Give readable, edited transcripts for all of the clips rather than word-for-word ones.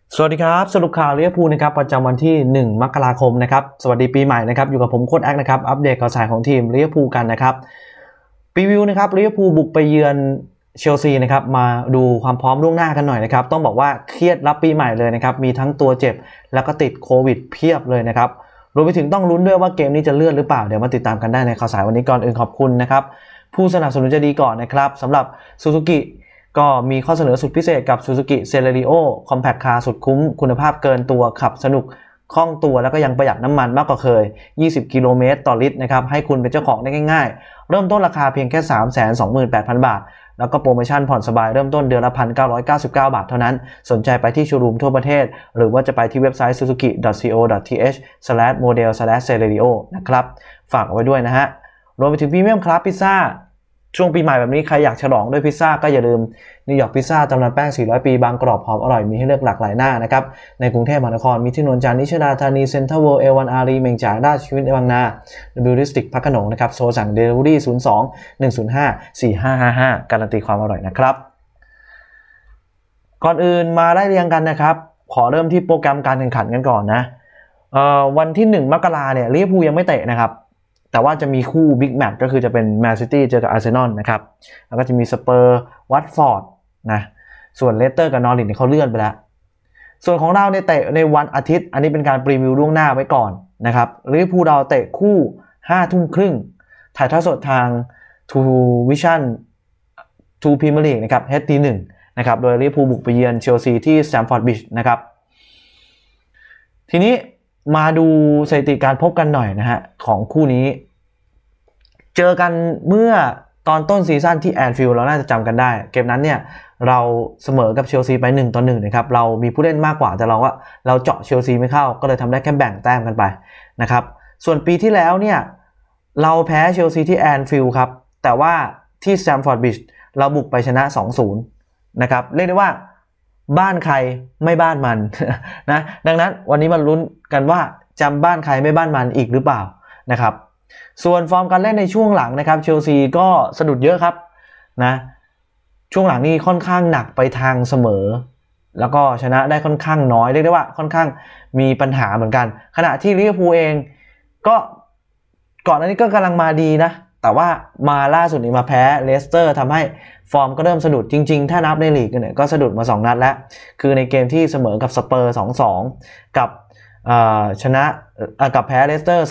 สวัสดีครับสรุปข่าวลิเวอร์พูลนะครับประจำวันที่1มกราคมนะครับสวัสดีปีใหม่นะครับอยู่กับผมโค้ชแอคนะครับอัปเดตข่าวสารของทีมลิเวอร์พูลกันนะครับพรีวิวนะครับลิเวอร์พูลบุกไปเยือนเชลซีนะครับมาดูความพร้อมล่วงหน้ากันหน่อยนะครับต้องบอกว่าเครียดรับปีใหม่เลยนะครับมีทั้งตัวเจ็บแล้วก็ติดโควิดเพียบเลยนะครับรวมไปถึงต้องลุ้นด้วยว่าเกมนี้จะเลื่อนหรือเปล่าเดี๋ยวมาติดตามกันได้ในข่าวสารวันนี้ก่อนอื่นขอบคุณนะครับผู้สนับสนุนจะดีก่อนนะครับสำหรับซูซูกิก็มีข้อเสนอสุดพิเศษกับ Suzuki Celerio Compact Car สุดคุ้มคุณภาพเกินตัวขับสนุกคล่องตัวแล้วก็ยังประหยัดน้ำมันมากกว่าเคย20กิโลเมตรต่อลิตรนะครับให้คุณเป็นเจ้าของได้ง่ายๆเริ่มต้นราคาเพียงแค่ 328,000 บาทแล้วก็โปรโมชั่นผ่อนสบายเริ่มต้นเดือนละ 1,999 บาทเท่านั้นสนใจไปที่โชว์รูมทั่วประเทศหรือว่าจะไปที่เว็บไซต์ suzuki.co.th/model/celerio นะครับฝากเอาไว้ด้วยนะฮะรวมไปถึงพรีเมียมคลาสพิซซ่าช่วงปีใหม่แบบนี้ใครอยากฉลองด้วยพิซซ่าก็อย่าลืมนิวยอร์กพิซซ่าตำนานแป้ง400ปีบางกรอบหอมอร่อยมีให้เลือกหลากหลายหน้านะครับในกรุงเทพมหานครมีที่นนจันทร์นิชดาธานีเซ็นทรัลเวิลด์A1 อารีเมงจ่ายราชวิทย์บางนาบิวดิสติกพักขนงนะครับโทรสั่งเดลิเวอรี่02-105-4555การันตีความอร่อยนะครับก่อนอื่นมาไล่เรียงกันนะครับขอเริ่มที่โปรแกรมการแข่งขันกันก่อนนะวันที่1มกราเนี่ยลิเวอร์พูลยังไม่เตะนะครับแต่ว่าจะมีคู่บิ๊กแมตช์ก็คือจะเป็นแมนซิตี้เจอกับอาร์เซนอลนะครับแล้วก็จะมีสเปอร์วัตฟอร์ดนะส่วนเลสเตอร์กับนอริทเนี่ยเขาเลื่อนไปแล้วส่วนของเราเนี่ยเตะในวันอาทิตย์อันนี้เป็นการพรีวิวล่วงหน้าไว้ก่อนนะครับลิเวอร์พูลเราเตะคู่ 5:30 นถ่ายทอดสดทาง True Vision True Premier League นะครับ HD1 นะครับโดยลิเวอร์พูลบุกไปเยือนเชลซีที่สแตมฟอร์ดบริดจ์นะครับทีนี้มาดูสถิติการพบกันหน่อยนะฮะของคู่นี้เจอกันเมื่อตอนต้นซีซั่นที่แอนฟิลด์เราน่าจะจำกันได้เกมนั้นเนี่ยเราเสมอกับเชลซีไป1-1นะครับเรามีผู้เล่นมากกว่าแต่เราเจาะเชลซีไม่เข้าก็เลยทำได้แค่แบ่งแต้มกันไปนะครับส่วนปีที่แล้วเนี่ยเราแพ้เชลซีที่แอนฟิลด์ครับแต่ว่าที่สแตมฟอร์ดบริดจ์เราบุกไปชนะ 2-0 นะครับเรียกได้ว่าบ้านใครไม่บ้านมันนะดังนั้นวันนี้มาลุ้นกันว่าจำบ้านใครไม่บ้านมันอีกหรือเปล่านะครับส่วนฟอร์มการเล่นในช่วงหลังนะครับเชลซีก็สะดุดเยอะครับนะช่วงหลังนี่ค่อนข้างหนักไปทางเสมอแล้วก็ชนะได้ค่อนข้างน้อยเรียกได้ว่าค่อนข้างมีปัญหาเหมือนกันขณะที่ลิเวอร์พูลเองก็ก่อนหน้านี้ก็กำลังมาดีนะแต่ว่ามาล่าสุดนี้มาแพ้เลสเตอร์ทำให้ฟอร์มก็เริ่มสะดุดจริงๆถ้านับในลีกเนี่ยก็สะดุดมา2นัดแล้วคือในเกมที่เสมอกับสเปอร์ 2-2 กับชนะกับแพ้เลสเตอร์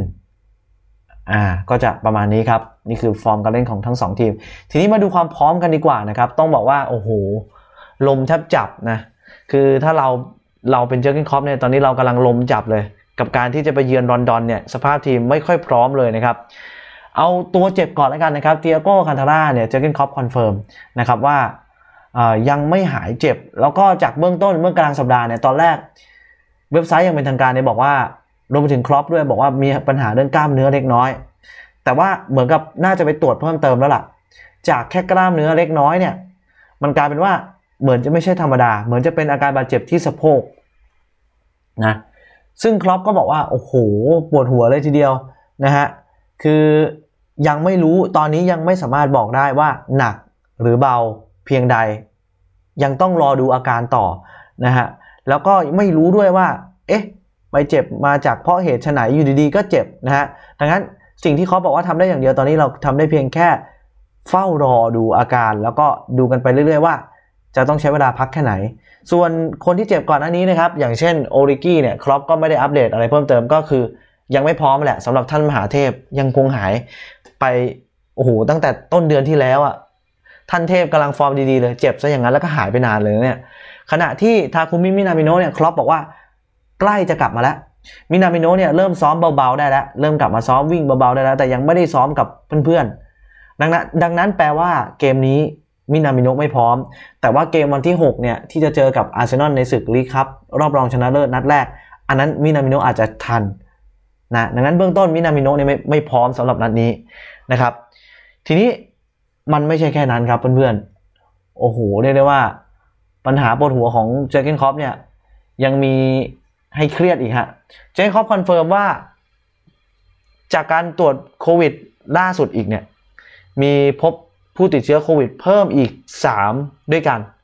0-1 ก็จะประมาณนี้ครับนี่คือฟอร์มการเล่นของทั้ง2ทีมทีนี้มาดูความพร้อมกันดีกว่านะครับต้องบอกว่าโอ้โหลมแทบจับนะคือถ้าเราเป็นเจอร์เก้นคล็อปเนี่ยตอนนี้เรากำลังลมจับเลยกับการที่จะไปเยือนลอนดอนเนี่ยสภาพทีมไม่ค่อยพร้อมเลยนะครับเอาตัวเจ็บก่อนแล้วกันนะครับเตียโก้คันทาร่าเนี่ยเจอร์เก้นคล็อปคอนเฟิร์มนะครับว่ายังไม่หายเจ็บแล้วก็จากเบื้องต้นเมื่อกลางสัปดาห์เนี่ยตอนแรกเว็บไซต์ยังเป็นทางการเนี่ยบอกว่ารวมไปถึงคล็อปด้วยบอกว่ามีปัญหาเรื่องกล้ามเนื้อเล็กน้อยแต่ว่าเหมือนกับน่าจะไปตรวจเพิ่มเติมแล้วล่ะจากแค่กล้ามเนื้อเล็กน้อยเนี่ยมันกลายเป็นว่าเหมือนจะไม่ใช่ธรรมดาเหมือนจะเป็นอาการบาดเจ็บที่สะโพกนะซึ่งคล็อปก็บอกว่าโอ้โหปวดหัวเลยทีเดียวนะฮะคือยังไม่รู้ตอนนี้ยังไม่สามารถบอกได้ว่าหนักหรือเบาเพียงใดยังต้องรอดูอาการต่อนะฮะแล้วก็ไม่รู้ด้วยว่าไปเจ็บมาจากเพราะเหตุไหนอยู่ดีๆก็เจ็บนะฮะดังนั้นสิ่งที่เขาบอกว่าทำได้อย่างเดียวตอนนี้เราทำได้เพียงแค่เฝ้ารอดูอาการแล้วก็ดูกันไปเรื่อยๆว่าจะต้องใช้เวลาพักแค่ไหนส่วนคนที่เจ็บก่อนหน้านี้นะครับอย่างเช่นโอริกี้เนี่ยครอปก็ไม่ได้อัปเดตอะไรเพิ่มเติมก็คือยังไม่พร้อมแหละสำหรับท่านมหาเทพยังคงหายไปโอ้โหตั้งแต่ต้นเดือนที่แล้วอ่ะท่านเทพกำลังฟอร์มดีๆเลยเจ็บซะอย่างนั้นแล้วก็หายไปนานเลยเนี่ยขณะที่ทาคุมิมินามิโนะเนี่ยครอปบอกว่าใกล้จะกลับมาแล้วมินามิโนะเนี่ยเริ่มซ้อมเบาๆได้แล้วเริ่มกลับมาซ้อมวิ่งเบาๆได้แล้วแต่ยังไม่ได้ซ้อมกับเพื่อนๆดังนั้นแปลว่าเกมนี้มินามิโนะไม่พร้อมแต่ว่าเกมวันที่6เนี่ยที่จะเจอกับอาร์เซนอลในศึกลีกคัพรอบรองชนะเลิศนัดแรกอันนั้นมินามิโนะอาจจะทันนะดังนั้นเบื้องต้นมินามิโนะเนี่ยไม่พร้อมสำหรับนัดนี้นะครับทีนี้มันไม่ใช่แค่นั้นครับเพื่อนๆโอ้โหเรียกได้ว่าปัญหาปวดหัวของเจอร์เก้นคล็อปเนี่ยยังมีให้เครียดอีกฮะเจอร์เก้นคล็อปคอนเฟิร์มว่าจากการตรวจโควิดล่าสุดอีกเนี่ยมีพบผู้ติดเชื้อโควิดเพิ่มอีก3ด้วยกัน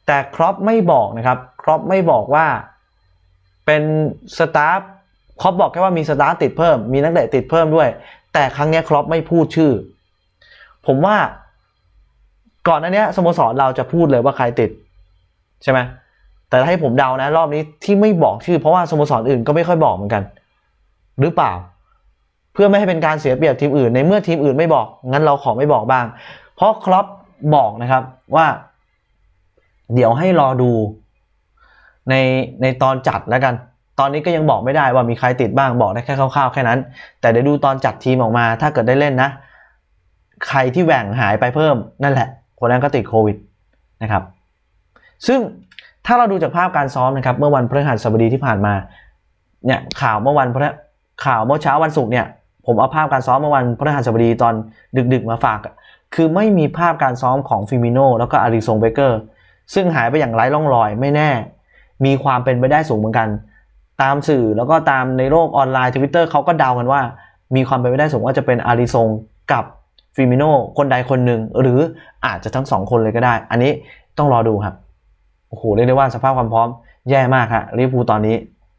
แต่ครอปไม่บอกนะครับครอปไม่บอกว่าเป็นสตาฟครอปบอกแค่ว่ามีสตาฟติดเพิ่มมีนักเตะติดเพิ่มด้วยแต่ครั้งนี้ครอปไม่พูดชื่อผมว่าก่อนหน้านี้สโมสรเราจะพูดเลยว่าใครติดใช่ไหมแต่ให้ผมเดานะรอบนี้ที่ไม่บอกชื่อเพราะว่าสโมสรอื่นก็ไม่ค่อยบอกเหมือนกันหรือเปล่าเพื่อไม่ให้เป็นการเสียเปรียบทีมอื่นในเมื่อทีมอื่นไม่บอกงั้นเราขอไม่บอกบ้างเพราะครอปบอกนะครับว่าเดี๋ยวให้รอดูในตอนจัดแล้วกันตอนนี้ก็ยังบอกไม่ได้ว่ามีใครติดบ้างบอกได้แค่คร่าวๆแค่นั้นแต่เดี๋ยวดูตอนจัดทีมออกมาถ้าเกิดได้เล่นนะใครที่แหว่งหายไปเพิ่มนั่นแหละคนนั้นก็ติดโควิดนะครับซึ่งถ้าเราดูจากภาพการซ้อมนะครับเมื่อวันพฤหัสบดีที่ผ่านมาเนี่ยข่าวเมื่อเช้าวันศุกร์เนี่ยผมเอาภาพการซ้อมเมื่อวันพฤหัสบดีตอนดึกๆมาฝากคือไม่มีภาพการซ้อมของฟิมิโน่แล้วก็อาริซงเบเกอร์ซึ่งหายไปอย่างไร้ร่องรอยไม่แน่มีความเป็นไปได้สูงเหมือนกันตามสื่อแล้วก็ตามในโลกออนไลน์ Twitter เขาก็เดากันว่ามีความเป็นไปได้สูงว่าจะเป็นอาริซงกับฟิมิโน่คนใดคนหนึ่งหรืออาจจะทั้งสองคนเลยก็ได้อันนี้ต้องรอดูครับโอ้โหเรียกได้ว่าสภาพความพร้อมแย่มากครับลิเวอร์พูลตอนนี้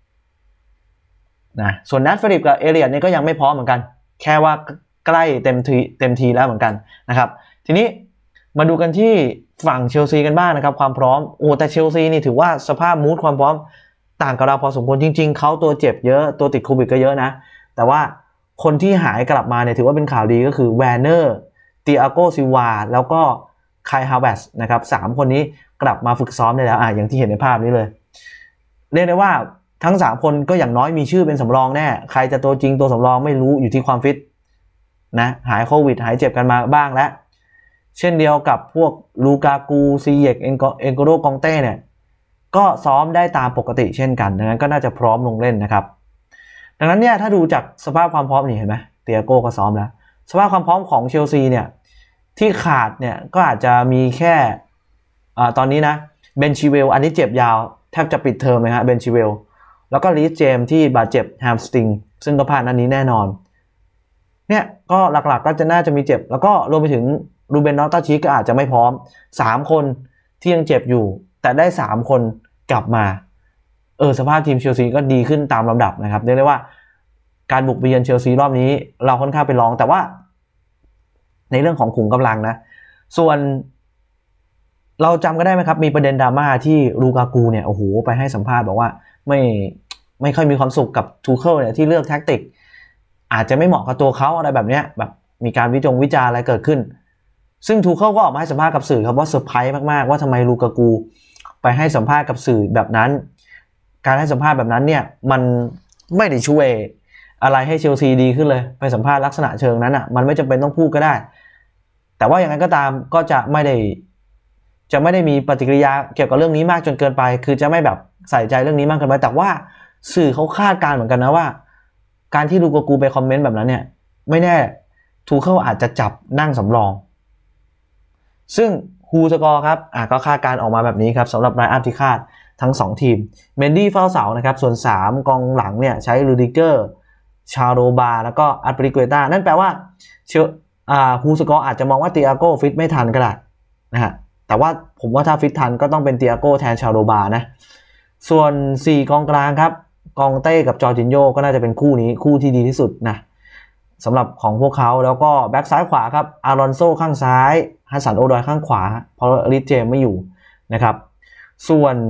นะส่วนนัทฟิลิปกับเอเลียตเนี่ยก็ยังไม่พร้อมเหมือนกันแค่ว่าใกล้เต็มทีแล้วเหมือนกันนะครับทีนี้มาดูกันที่ฝั่งเชลซีกันบ้างนะครับความพร้อมแต่เชลซีนี่ถือว่าสภาพมูดความพร้อมต่างกับเราพอสมควรจริงๆเขาตัวเจ็บเยอะตัวติดโควิดก็เยอะนะแต่ว่าคนที่หายกลับมาเนี่ยถือว่าเป็นข่าวดีก็คือแวร์เนอร์ติอาโกซิลวาแล้วก็ไคลฮาวเวสนะครับ3คนนี้กลับมาฝึกซ้อมได้แล้วอย่างที่เห็นในภาพนี้เลยเรียกได้ว่าทั้ง3คนก็อย่างน้อยมีชื่อเป็นสำรองแน่ใครจะตัวจริงตัวสำรองไม่รู้อยู่ที่ความฟิตนะหายโควิดหายเจ็บกันมาบ้างแล้วเช่นเดียวกับพวกลูกากูซีเยกเอ็นโกโรกองเต้เนี่ยก็ซ้อมได้ตามปกติเช่นกันดังนั้นก็น่าจะพร้อมลงเล่นนะครับดังนั้นเนี่ยถ้าดูจากสภาพความพร้อมนี่เห็นไหมเตียโก้ก็ซ้อมแล้วสภาพความพร้อมของเชลซีเนี่ยที่ขาดเนี่ยก็อาจจะมีแค่ตอนนี้นะเบนชิเวลอันนี้เจ็บยาวแทบจะปิดเทอมเลยฮะเบนชิเวลแล้วก็ลีสเจมที่บาดเจ็บแฮมสตริงซึ่งก็พลาดอันนี้แน่นอนเนี่ยก็หลักๆก็จะน่าจะมีเจ็บแล้วก็รวมไปถึงรูเบน ลอฟตัสชีคก็อาจจะไม่พร้อม3คนที่ยังเจ็บอยู่แต่ได้3คนกลับมาสภาพทีมเชลซีก็ดีขึ้นตามลำดับนะครับเรียกได้ว่าการบุกไปเยือนเชลซีรอบนี้เราค่อนข้างไปรองแต่ว่าในเรื่องของขุมกำลังนะส่วนเราจำก็ได้ไหมครับมีประเด็นดราม่าที่ลูกากูเนี่ยโอ้โหไปให้สัมภาษณ์บอกว่าไม่ค่อยมีความสุขกับทูเคิลเนี่ยที่เลือกแท็กติกอาจจะไม่เหมาะกับตัวเขาอะไรแบบเนี้ยแบบมีการวิจารณ์อะไรเกิดขึ้นซึ่งทูเคิลก็ออกมาให้สัมภาษณ์กับสื่อครับว่าเซอร์ไพรส์มากๆว่าทำไมลูกากูไปให้สัมภาษณ์กับสื่อแบบนั้นการให้สัมภาษณ์แบบนั้นเนี่ยมันไม่ได้ช่วยอะไรให้เชลซีดีขึ้นเลยไปสัมภาษณ์ลักษณะเชิงนั้นมันไม่จำเป็นต้องพูดก็ได้แต่ว่าอย่างนั้นก็ตามก็จะไม่ได้มีปฏิกิริยาเกี่ยวกับเรื่องนี้มากจนเกินไปคือจะไม่แบบใส่ใจเรื่องนี้มากเกินไปแต่ว่าสื่อเขาคาดการณ์เหมือนกันนะว่าการที่ลูกากูไปคอมเมนต์แบบนั้นเนี่ยไม่แน่ทูเคิลอาจจะจับนั่งสำรองซึ่งฮูสกอร์ครับก็คาดการออกมาแบบนี้ครับสำหรับไลน์อัพที่คาดทั้ง2ทีมเมนดี้เฝ้าเสานะครับส่วน3กองหลังเนี่ยใช้ลูดิเกอร์ชาโรบาแล้วก็อัปริเกต้านั่นแปลว่าฮูสกอร์อาจจะมองว่าติอาโก้ฟิตไม่ทันก็ได้นะฮะแต่ว่าผมว่าถ้าฟิตทันก็ต้องเป็นติอาโก้แทนชาโรบานะส่วน4กองกลางครับกองเต้กับจอร์จินโญ่ก็น่าจะเป็นคู่ที่ดีที่สุดนะสำหรับของพวกเขาแล้วก็แบ็กซ้ายขวาครับอารอนโซข้างซ้ายฮัสสันโอดอยข้างขวาเพราะริชเจมไม่อยู่นะครับส่วน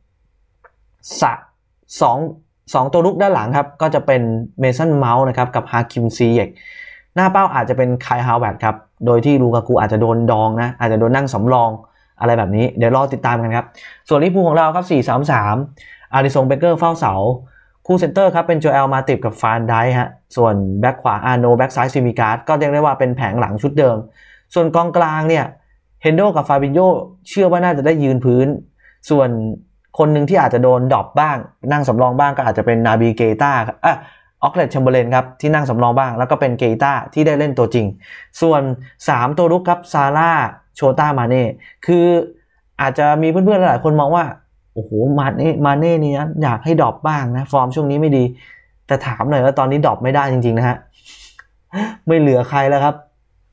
สองตัวลุกด้านหลังครับก็จะเป็นเมสันเมาส์นะครับกับฮาคิมซีเยกหน้าเป้าอาจจะเป็นไคลฮาวเวิร์ดครับโดยที่ลูกากูอาจจะโดนดองนะอาจจะโดนนั่งสำรองอะไรแบบนี้เดี๋ยวรอติดตามกันครับส่วนลิเวอร์พูลของเราครับ 4-3-3 อาริซงเบเกอร์เฝ้าเสาคู่เซนเตอร์ครับเป็นโจเอลมาติบกับฟานไดฮะส่วนแบ็คขวาอาร์โนแบ็คซ้ายซิมิการ์ดก็เรียกได้ว่าเป็นแผงหลังชุดเดิมส่วนกองกลางเนี่ยเฮนโดกับฟาบินโญเชื่อว่าน่าจะได้ยืนพื้นส่วนคนหนึ่งที่อาจจะโดนดรอปบ้างนั่งสำรองบ้างก็อาจจะเป็นนาบีเกต้าออกเลตแชมเบอร์เลนครับที่นั่งสำรองบ้างแล้วก็เป็นเกต้าที่ได้เล่นตัวจริงส่วน3ตัวรุกครับซาร่าโชต้ามาเน่คืออาจจะมีเพื่อนๆหลายคนมองว่าโอ้โหมาเน่นี่นะอยากให้ดรอปบ้างนะฟอร์มช่วงนี้ไม่ดีแต่ถามหน่อยว่าตอนนี้ดรอปไม่ได้จริงๆนะฮะไม่เหลือใครแล้วครับ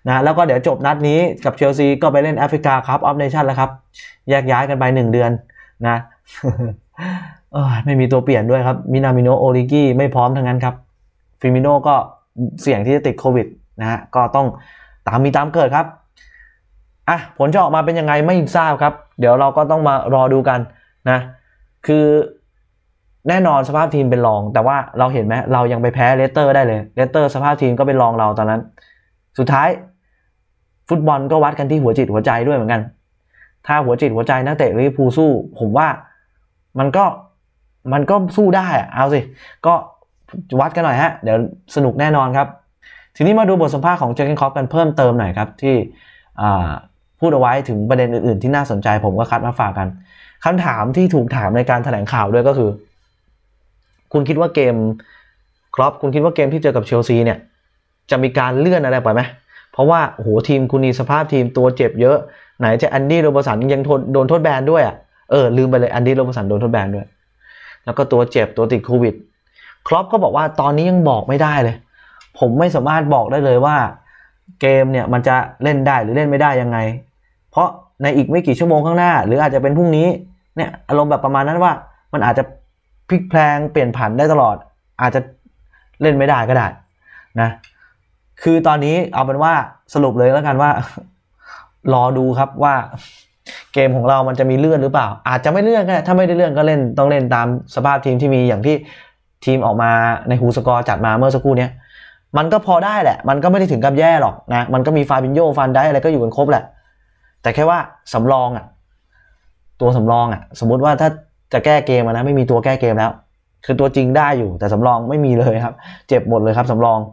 นะแล้วก็เดี๋ยวจบนัดนี้กับเชลซีก็ไปเล่นแอฟริกาคัพออฟเนชั่นแล้วครับแยกย้ายกันไป1 เดือนนะ ไม่มีตัวเปลี่ยนด้วยครับมินามิโนะโอริกิไม่พร้อมทั้งนั้นครับฟิมิโน่ก็เสี่ยงที่จะติดโควิดนะฮะก็ต้องตามมีตามเกิดครับผลจะออกมาเป็นยังไงไม่ทราบครับเดี๋ยวเราก็ต้องมารอดูกันนะคือแน่นอนสภาพทีมเป็นรองแต่ว่าเราเห็นไหมเรายังไปแพ้เลสเตอร์ได้เลยเลสเตอร์สภาพทีมก็เป็นรองเราตอนนั้นสุดท้ายฟุตบอลก็วัดกันที่หัวจิตหัวใจด้วยเหมือนกันถ้าหัวจิตหัวใจนักเตะลิเวอร์พูลสู้ผมว่ามันก็สู้ได้เอาสิก็วัดกันหน่อยฮะเดี๋ยวสนุกแน่นอนครับทีนี้มาดูบทสัมภาษณ์ของเจอร์เกนคล็อปกันเพิ่มเติมหน่อยครับที่พูดเอาไว้ถึงประเด็นอื่นๆที่น่าสนใจผมก็คัดมาฝากกันคำถามที่ถูกถามในการแถลงข่าวด้วยก็คือคุณคิดว่าเกมคล็อปคุณคิดว่าเกมที่เจอกับเชลซีเนี่ยจะมีการเลื่อนอะไรไปไหมเพราะว่าโอ้โหทีมคุณมีสภาพทีมตัวเจ็บเยอะไหนจะแอนดี้โรบสันยังโดนโทษแบนด้วยลืมไปเลยแอนดี้โรบสันโดนโทษแบนด้วยแล้วก็ตัวเจ็บตัวติดโควิดคล็อปก็บอกว่าตอนนี้ยังบอกไม่ได้เลยผมไม่สามารถบอกได้เลยว่าเกมเนี่ยมันจะเล่นได้หรือเล่นไม่ได้ยังไงเพราะในอีกไม่กี่ชั่วโมงข้างหน้าหรืออาจจะเป็นพรุ่งนี้เนี่ยอารมณ์แบบประมาณนั้นว่ามันอาจจะพลิกแพลงเปลี่ยนผันได้ตลอดอาจจะเล่นไม่ได้ก็ได้นะคือตอนนี้เอาเป็นว่าสรุปเลยแล้วกันว่ารอดูครับว่าเกมของเรามันจะมีเลื่อนหรือเปล่าอาจจะไม่เลื่อนก็ได้ถ้าไม่ได้เลื่อนก็ต้องเล่นตามสภาพทีมที่มีอย่างที่ทีมออกมาในฮูสกอร์จัดมาเมื่อสักครู่นี้มันก็พอได้แหละมันก็ไม่ได้ถึงกับแย่หรอกนะมันก็มีฟาบินโญฟานไดอะไรก็อยู่กันครบแหละแต่แค่ว่าสำรองตัวสำรองสมมุติว่าถ้าจะแก้เกมนะไม่มีตัวแก้เกมแล้วคือตัวจริงได้อยู่แต่สำรองไม่มีเลยครับเจ็บหมดเลยครับสำรอง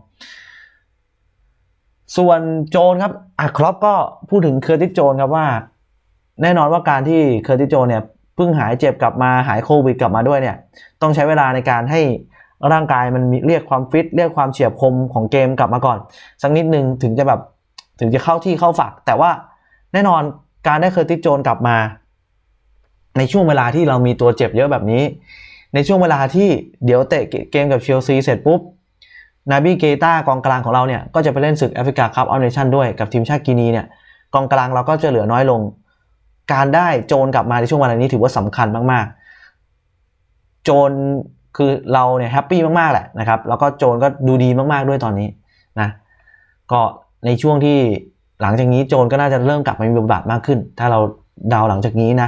ส่วนโจนครับคล็อปก็พูดถึงเคอร์ติสโจนครับว่าแน่นอนว่าการที่เคอร์ติสโจนเนี่ยเพิ่งหายเจ็บกลับมาหายโควิดกลับมาด้วยเนี่ยต้องใช้เวลาในการให้ร่างกายมันเรียกความฟิตเรียกความเฉียบคมของเกมกลับมาก่อนสักนิดนึงถึงจะเข้าที่เข้าฝักแต่ว่าแน่นอนการได้เคอร์ติสโจนกลับมาในช่วงเวลาที่เรามีตัวเจ็บเยอะแบบนี้ในช่วงเวลาที่เดี๋ยวเตะเกมกับเชลซีเสร็จปุ๊บนาบีเกต้ากองกลางของเราเนี่ยก็จะไปเล่นศึกแอฟริกาคัพออฟเนชั่นด้วยกับทีมชาติกินีเนี่ยกองกลางเราก็จะเหลือน้อยลงการได้โจนกลับมาในช่วงเวลานี้ถือว่าสำคัญมากๆโจนคือเราเนี่ยแฮปปี้มากๆแหละนะครับแล้วก็โจนก็ดูดีมากๆด้วยตอนนี้นะก็ในช่วงที่หลังจากนี้โจนก็น่าจะเริ่มกลับมามีบทบาทมากขึ้นถ้าเราเดาหลังจากนี้นะ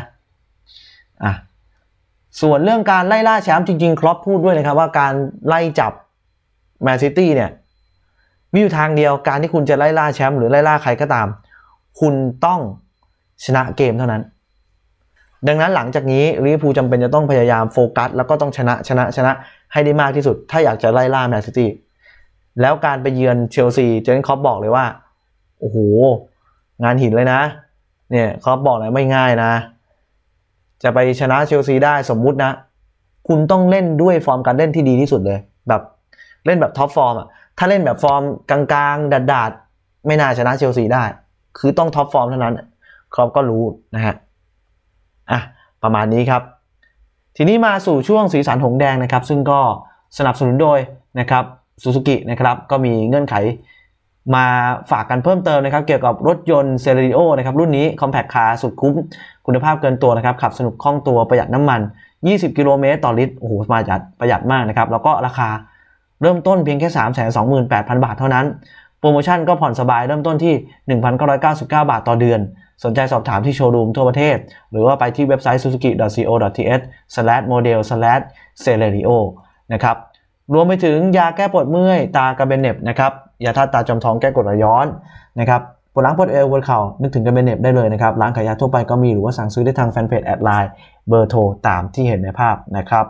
ส่วนเรื่องการไล่ล่าแชมป์จริงๆคล็อปพูดด้วยนะครับว่าการไล่จับแมนซิตี้เนี่ยมีอยู่ทางเดียวการที่คุณจะไล่ล่าแชมป์หรือไล่ล่าใครก็ตามคุณต้องชนะเกมเท่านั้นดังนั้นหลังจากนี้ลิเวอร์พูลจำเป็นจะต้องพยายามโฟกัสแล้วก็ต้องชนะให้ได้มากที่สุดถ้าอยากจะไล่ล่าแมนซิตี้แล้วการไปเยือนเชลซีเจอร์เกนคล็อปบอกเลยว่าโอ้โหงานหินเลยนะเนี่ยคล็อปบอกเลยไม่ง่ายนะจะไปชนะเชลซีได้สมมุตินะคุณต้องเล่นด้วยฟอร์มการเล่นที่ดีที่สุดเลยแบบเล่นแบบท็อปฟอร์มถ้าเล่นแบบฟอร์มกลางๆดาดๆไม่น่าชนะเชลซีได้คือต้องท็อปฟอร์มเท่านั้นครอปก็รู้นะฮะประมาณนี้ครับทีนี้มาสู่ช่วงสีสันหงแดงนะครับซึ่งก็สนับสนุนโดยนะครับซูซูกินะครับก็มีเงื่อนไขมาฝากกันเพิ่มเติมนะครับเกี่ยวกับรถยนต์เซเลริโอนะครับรุ่นนี้ Compact Car สุดคุ้มคุณภาพเกินตัวนะครับขับสนุกคล่องตัวประหยัดน้ำมัน20 กิโลเมตรต่อลิตรโอ้โหประหยัดมากนะครับแล้วก็ราคาเริ่มต้นเพียงแค่ 328,000 บาทเท่านั้นโปรโมชั่นก็ผ่อนสบายเริ่มต้นที่ 1,999 บาทต่อเดือนสนใจสอบถามที่โชว์รูมทั่วประเทศหรือว่าไปที่เว็บไซต์ suzuki.co.th/model/celerio นะครับรวมไปถึงยาแก้ปวดเมื่อยตากระเบนเน็บนะครับยาธาตุตาจอมท้องแก้กรดไหลย้อนนะครับปวดหลังปวดเอวปวดเข่านึกถึงกระเบนเน็บได้เลยนะครับร้านขายยาทั่วไปก็มีหรือว่าสั่งซื้อได้ทางแฟนเพจแอดไลน์เบอร์โทรตามที่เห็นในภาพนะครับ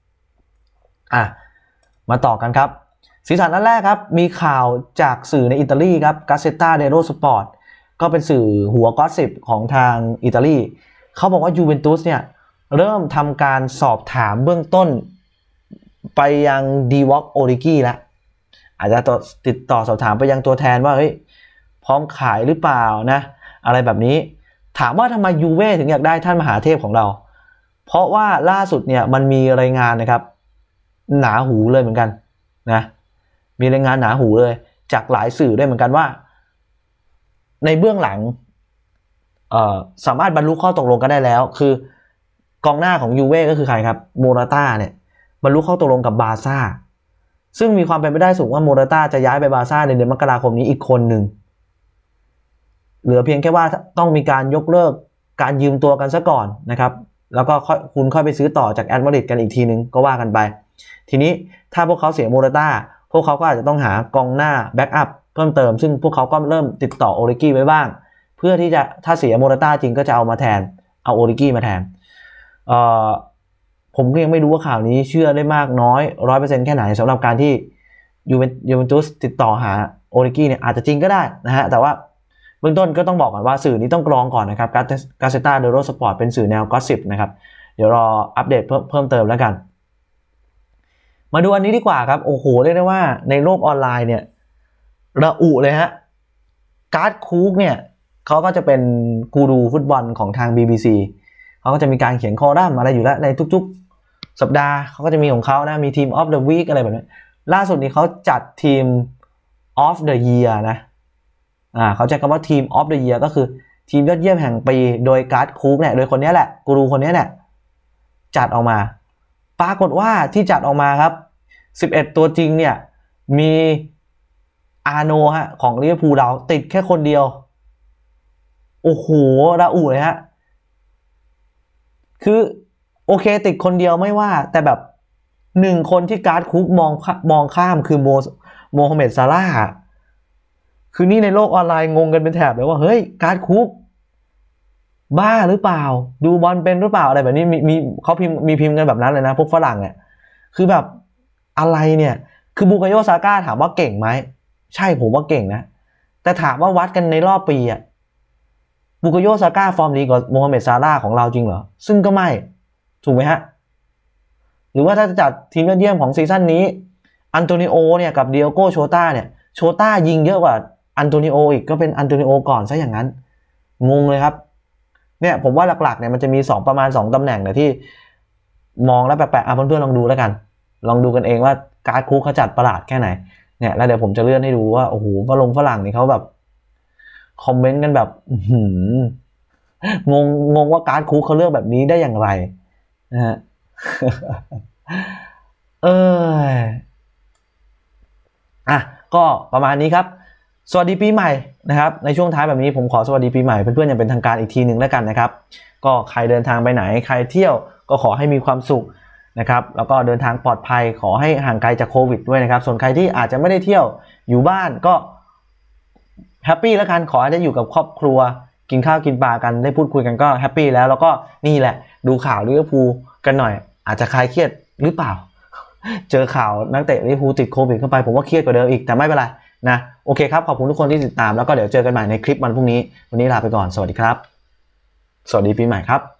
มาต่อกันครับสีสันอันแรกครับมีข่าวจากสื่อในอิตาลีครับ Gazzetta dello Sport ก็เป็นสื่อหัวก็อสซิปของทางอิตาลีเขาบอกว่ายูเวนตุสเนี่ยเริ่มทำการสอบถามเบื้องต้นไปยังดีวอคโอริกี้แล้วอาจจะติดต่อสอบถามไปยังตัวแทนว่าเฮ้ยพร้อมขายหรือเปล่านะอะไรแบบนี้ถามว่าทำไมยูเว่ถึงอยากได้ท่านมหาเทพของเราเพราะว่าล่าสุดเนี่ยมันมีรายงานนะครับหนาหูเลยเหมือนกันนะมีรายงานหนาหูเลยจากหลายสื่อด้วยเหมือนกันว่าในเบื้องหลังสามารถบรรลุข้อตกลงกันได้แล้วคือกองหน้าของยูเว่ก็คือใครครับโมราต้าเนี่ยบรรลุข้อตกลงกับบาร์ซ่าซึ่งมีความเป็นไปได้สูงว่าโมราต้าจะย้ายไปบาร์ซ่าในเดือนมกราคมนี้อีกคนหนึ่งเหลือเพียงแค่ว่าต้องมีการยกเลิกการยืมตัวกันซะก่อนนะครับแล้วก็คุณค่อยไปซื้อต่อจากแอตมาดริดกันอีกทีนึงก็ว่ากันไปทีนี้ถ้าพวกเขาเสียโมราต้าพวกเขาก็อาจจะต้องหากองหน้าแบ็กอัพเพิ่มเติมซึ่งพวกเขาก็เริ่มติดต่อโอริกี้ไว้บ้างเพื่อที่จะถ้าเสียโมราต้าจริงก็จะเอามาแทนเอาโอริกี้มาแทนผมก็ยังไม่รู้ว่าข่าวนี้เชื่อได้มากน้อย 100% แค่ไหนสำหรับการที่ยูเวนตุสติดต่อหาโอริกี้เนี่ยอาจจะจริงก็ได้นะฮะแต่ว่าเบื้องต้นก็ต้องบอกก่อนว่าสื่อนี้ต้องกรองก่อนนะครับกาเซต้าเดโรสปอร์ตเป็นสื่อแนวก็อสซิปนะครับเดี๋ยวรออัปเดตเพิ่มเติมแล้วกันมาดูอันนี้ดีกว่าครับโอ้โหเรียกได้ว่าในโลกออนไลน์เนี่ยระอุเลยฮะการ์ดคูกเนี่ยเขาก็จะเป็นกูรูฟุตบอลของทาง BBC เขาก็จะมีการเขียนคอลัมน์อะไรอยู่แล้วในทุกๆสัปดาห์เขาก็จะมีของเขานะมีทีม of the week อะไรแบบนี้ล่าสุดนี้เขาจัดทีม of the year นะเขาใช้คำว่าทีม of the year ก็คือทีมยอดเยี่ยมแห่งปีโดยการ์ดคูกเนี่ยโดยคนนี้แหละกูรูคนนี้เนี่ยจัดออกมาปรากฏว่าที่จัดออกมาครับ11ตัวจริงเนี่ยมีอาโนฮะของลิเวอร์พูลเราติดแค่คนเดียวโอ้โหระอุเลยฮะคือโอเคติดคนเดียวไม่ว่าแต่แบบ1คนที่การ์ดคุกมองข้ามคือโมฮัมเหม็ดซาลาห์คือนี่ในโลกออนไลน์งงกันเป็นแถบเลยว่าเฮ้ยการ์ดคุกบ้าหรือเปล่าดูบอลเป็นหรือเปล่าอะไรแบบนี้มีเขาพิมพ์กันแบบนั้นเลยนะพวกฝรั่งเนี่ยคือแบบอะไรเนี่ยคือบูกาโยซาก้าถามว่าเก่งไหมใช่ผมว่าเก่งนะแต่ถามว่าวัดกันในรอบปีอะบูกาโยซาก้าฟอร์มดีกว่าโมฮัมเหม็ดซาลาห์ของเราจริงเหรอซึ่งก็ไม่ถูกไหมฮะหรือว่าถ้าจะจัดทีมยอดเยี่ยมของซีซั่นนี้อันโตนิโอเนี่ยกับเดียโก้โชต้าเนี่ยโชต้ายิงเยอะกว่าอันโตนิโออีกก็เป็นอันโตนิโอก่อนซะอย่างนั้นงงเลยครับเนี่ยผมว่าหลักๆเนี่ยมันจะมีประมาณ2ตำแหน่งเนี่ยที่มองแล้วแปลกๆเพื่อนๆลองดูแล้วกันลองดูกันเองว่าการ์ดคุกเขาจัดประหลาดแค่ไหนเนี่ยแล้วเดี๋ยวผมจะเลื่อนให้ดูว่าโอ้โหฝรั่งนี่เขาแบบคอมเมนต์กันแบบงงว่าการ์ดคุกเขาเลือกแบบนี้ได้อย่างไรนะฮะก็ประมาณนี้ครับสวัสดีปีใหม่นะครับในช่วงท้ายแบบนี้ผมขอสวัสดีปีใหม่เพื่อนๆอย่างเป็นทางการอีกทีหนึ่งแล้วกันนะครับก็ใครเดินทางไปไหนใครเที่ยวก็ขอให้มีความสุขนะครับแล้วก็เดินทางปลอดภัยขอให้ห่างไกลจากโควิดด้วยนะครับส่วนใครที่อาจจะไม่ได้เที่ยวอยู่บ้านก็แฮปปี้แล้วกันขอให้ได้อยู่กับครอบครัวกินข้าวกินปลากันได้พูดคุยกันก็แฮปปี้แล้วก็นี่แหละดูข่าวลิเวอร์พูลกันหน่อยอาจจะคลายเครียดหรือเปล่าเจอข่าวนักเตะลิเวอร์พูลติดโควิดเข้าไปผมว่าเครียดกว่าเดิมอีกแต่ไม่เป็นไรนะโอเคครับขอบคุณทุกคนที่ติดตามแล้วก็เดี๋ยวเจอกันใหม่ในคลิปวันพรุ่งนี้วันนี้ลาไปก่อนสวัสดีครับสวัสดีปีใหม่ครับ